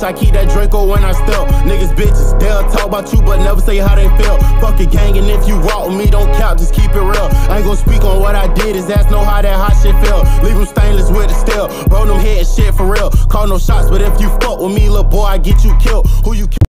bitch, I keep that Draco when I step. Niggas bitches, they'll talk about you but never say how they feel. Fuck a gang, and if you walk with me, don't cap, just keep it real. I ain't gon' speak on what I did, his ass know how that hot shit feel. Leave him stainless with the steel, bro, them hitting shit for real. Call no shots, but if you fuck with me, little boy, I get you killed. Who you